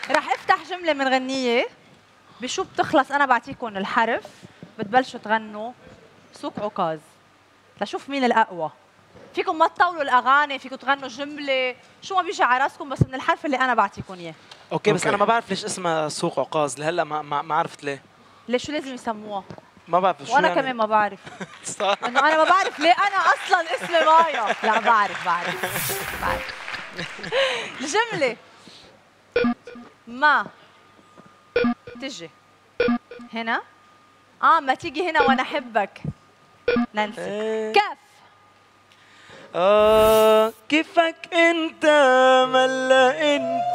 رح افتح جملة منغنية بشو بتخلص. أنا بعطيكم الحرف، بتبلشوا تغنوا سوق عكاظ لشوف مين الأقوى. فيكم ما تطولوا الأغاني، فيكم تغنوا جملة شو ما بيجي على راسكم بس من الحرف اللي أنا بعطيكم إياه. اوكي بس انا ما بعرف ليش اسمها سوق عكاظ لهلا، ما عرفت ليه. ليش شو لازم يسموها؟ ما بعرف شو وانا يعني. كمان ما بعرف. صح. انه انا ما بعرف ليه انا اصلا اسمي مايا. لا بعرف. الجملة ما تجي هنا، ما تيجي هنا وانا احبك ننسى. كف كيفك انت ملا انت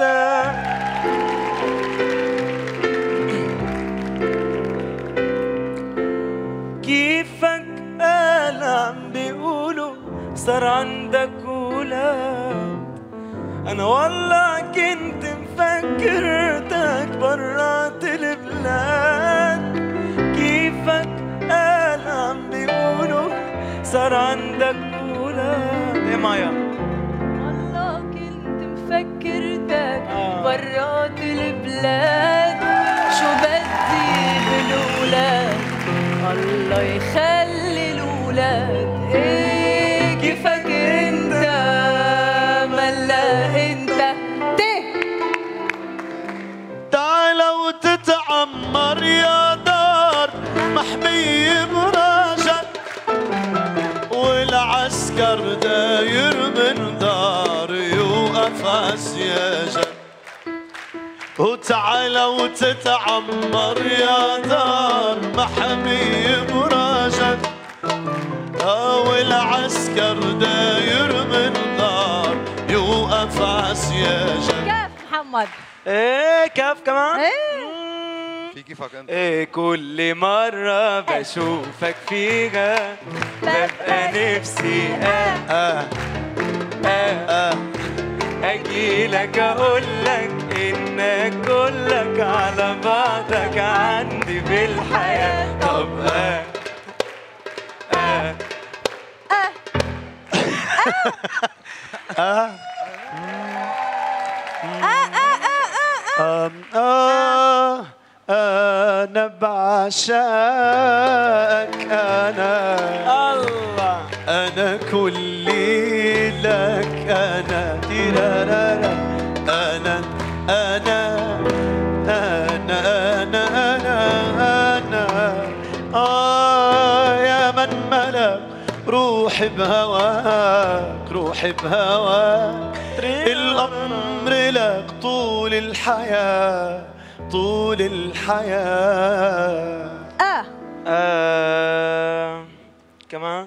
كيفك قال عم بيقولوا صار عندك ولاد. انا والله كنت مفكرتك برات البلاد. كيفك قال عم بيقولوا صار عندك ولاد. ايه مايا؟ والله كنت مفكرتك برات البلاد. شو بدي بالولاد الله يخلي الولاد. ايه كيفك انت ملا انت تعال وتتعمر يا دار محمية براجك، والعسكر داير من دار يوقف عسياجك. وتعال وتتعمر يا دار محمية براجك، والعسكر داير من دار يوقف عسياجك. كيف محمد؟ ايه كيف كمان؟ ايه في كيفك انت؟ ايه كل مرة بشوفك فيها ببقى نفسي اجيلك اقولك انك كلك على بعضك عندي بالحياة. طب أنا بعشقك الله أنا كلي لك أنا تيرارارا أنا يا من ملك روحي بهواك روحي بهواك. الأمر لك طول الحياة طول الحياة. كمان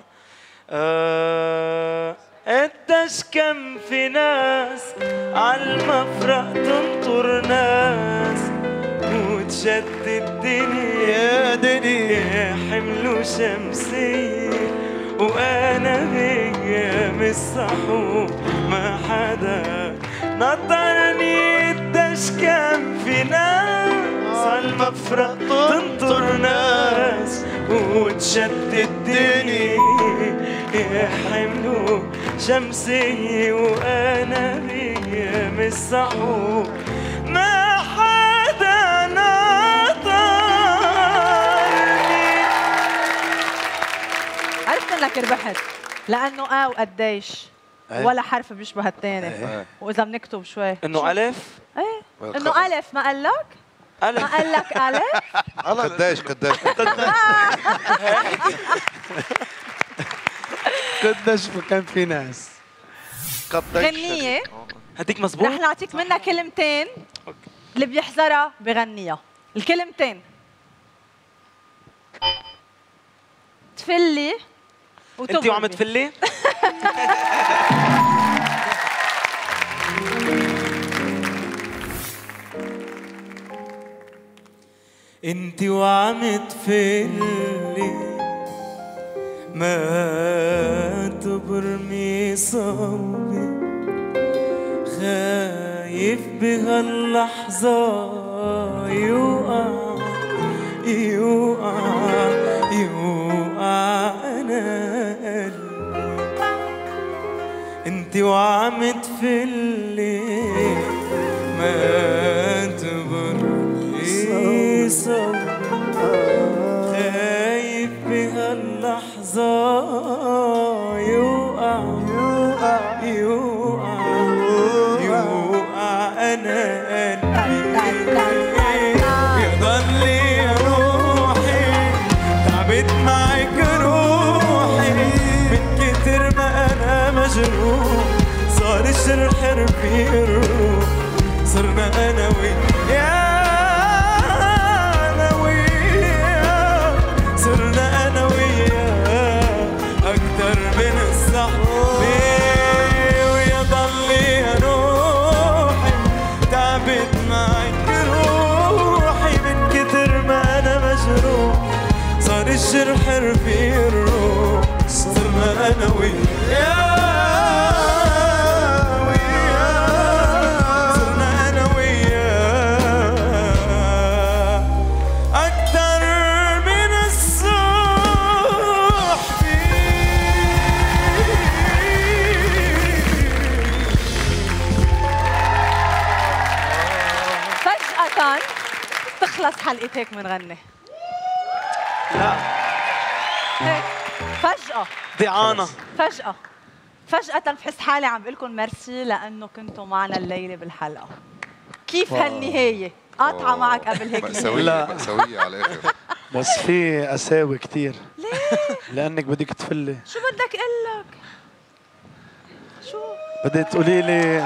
قديش كم في ناس عالمفرق تنطر ناس وتشد الدنيا يا دنيا حملوا شمسية وأنا بأيام الصحو ما حدا نطرني. قديش كم في ناس عالمفرق تنطر ناس وتشد الدنيا يحملوا شمسية وأنا بأيام الصحو ما حدا نطرني. عرفت انك ربحت لانه وقديش ولا حرف بيشبه الثاني. واذا بنكتب شوي انه الف. ايه انه الف ما قال لك؟ ألف. ما قال لك الف؟ قديش قديش كان في ناس. غنية هديك مزبوط؟ رح نعطيك منها كلمتين اللي بيحذرها بغنيها. الكلمتين تفلي وتبرمي. انت وعم تفلي؟ انت وعم تفلي ما تبرمي صوبي خايف بهاللحظة يوقع أنا قلبي. انت وعم تفلي ما يضلي روحي تعبت معك روحي من كتر ما انا مجروح صار الجرح رفيق الروح صرنا انا وياك صرنا انا وياك اكتر من الصحبه ويضلي روحي تعبت معك روحي من كتر ما انا مجروح صار الجرح رفيق الروح صرنا انا وياك تخلص حلقة هيك منغني. لا هيك فجأة ضيعانة فجأة بحس حالي عم بقول لكم ميرسي لأنه كنتوا معنا الليلة بالحلقة. كيف هالنهاية؟ قاطعة معك قبل هيك. مأساوية على الآخر. بس في قساوي كتير. ليه؟ لأنك بدك تفلي. شو بدك أقول لك؟ شو؟ بدك تقولي لي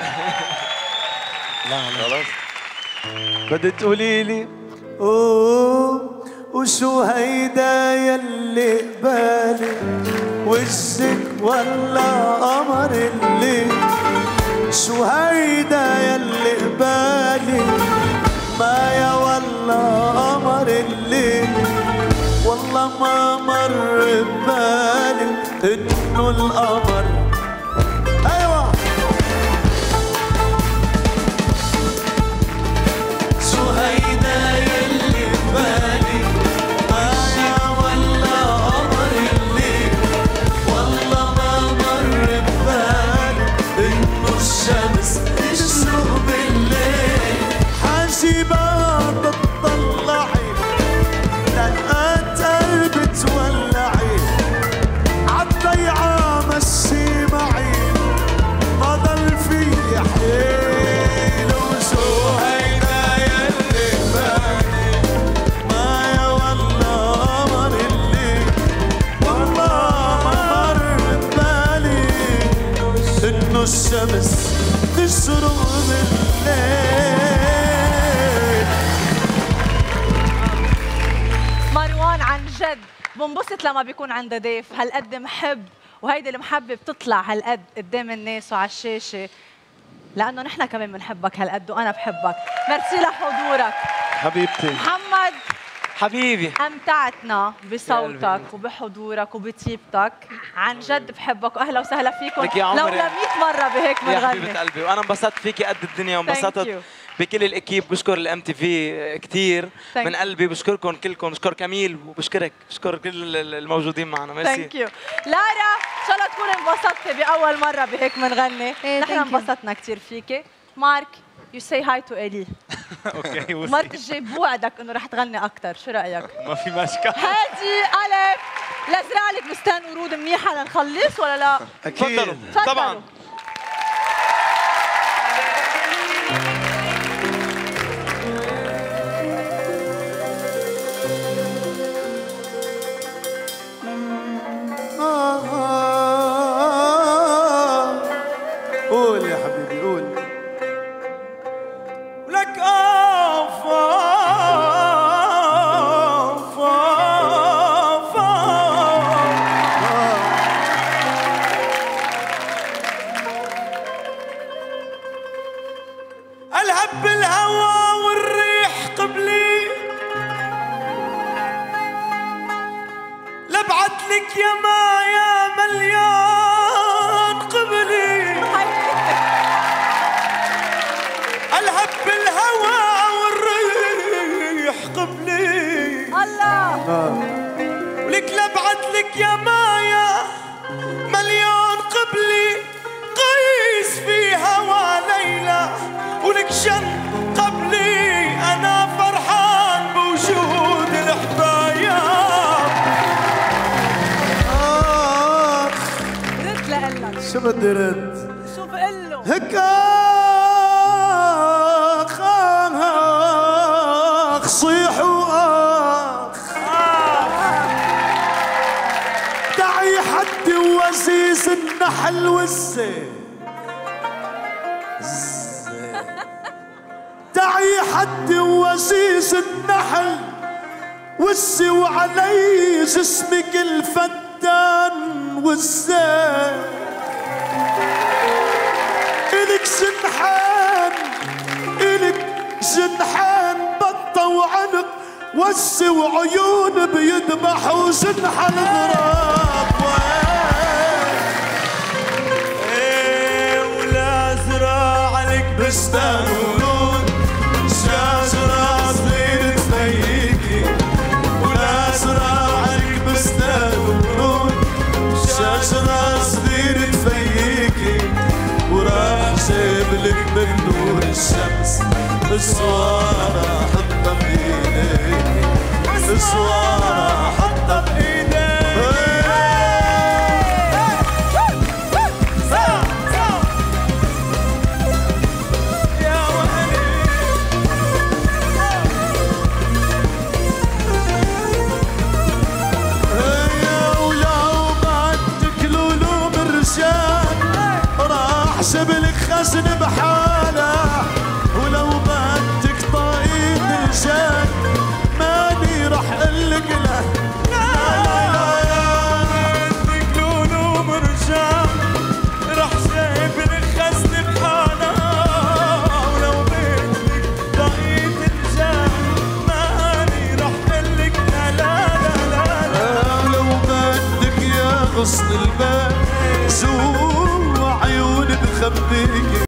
لا خلاص بدك تقولي لي اوه وشو هيدا يلي قبالي وشك ولا قمر الليل شو هيدا يلي قبالي مايا ولا قمر الليل والله ما مر ببالي انه القمر ايوه شو هيدا يلي ببالي مايا ولا قمر الليل والله ما مر ببالي انه الشمس تشرق بالليل حاجبها تطلعي دقات قلبي تولعي عالضيعة مشي معي ما ضل في حيل وشو هيدا يلي ببالي مايا ولا قمر الليل والله ما مر ببالي انه الشمس تشرق بالليل. مروان عن جد بنبسط لما بيكون عنده ضيف هالقد محب وهيدي المحبة بتطلع هالقد قدام الناس وعلى الشاشة لأنه نحن كمان بنحبك هالقد وأنا بحبك. ميرسي لحضورك حبيبتي محمد. حبيبي أمتعتنا بصوتك وبحضورك وبطيبتك عن جد بحبك وأهلا وسهلا فيكم لك يا عمري. لو 100 مرة بهيك يا منغني. حبيبة قلبي وانا انبسطت فيكي قد الدنيا Thank وانبسطت you. بكل الاكيب. بشكر الام تي في كثير من قلبي. بشكركم كلكم. بشكر كميل وبشكرك بشكر كل الموجودين معنا. ميرسي. ثانك يو. لارا ان شاء الله تكوني انبسطتي باول مره بهيك منغني. نحن انبسطنا كثير فيكي. مارك يو سي هاي تو الي. اوكي مرت الجاي بوعدك انه رح تغني اكثر. شو رايك؟ ما في مشكله. هادي الف لازرع لك بستان ورود منيحه لنخلص ولا لا؟ اكيد تفضلوا. طبعا قول يا حبيبي قول. لك اوف اوف اوف الهب بالهوى والريح قبلي لبعت لك يا مايا مليان قبلي الهب بالهوى والريح قبلي الله ولك لبعت لك يا مايا مليان قبلي قيس في هوى ليلى ولك شن قبلي انا فرحان بوجود الحبايب. رد لقلك شو بدي رد؟ شو بقول له؟ هيك النحل والزين تعي حد وسيس النحل والسي وعلي جسمك الفتان والزين إلك جنحان إلك جنحان بطة وعنق وسي وعيون بيذبح وجنح الغراب ولا زرع لك بستان ورود شجرة صغيرة تفيكي ولا زرع لك بستان ورود شجرة صغيرة تفيكي وراح جايب لك من نور الشمس الصوارة حطها بإيديك الصوارة حطها بإيديك شبلك خزن بحاله ولو بدك طايد الجان ماني راح قلك له بدك لولو مرجان راح جايبلك خزن بحاله ولو بدك طايد الجان ماني راح قلك لا لا لا لا لو بدك يا غصن الباب عيوني بخبيك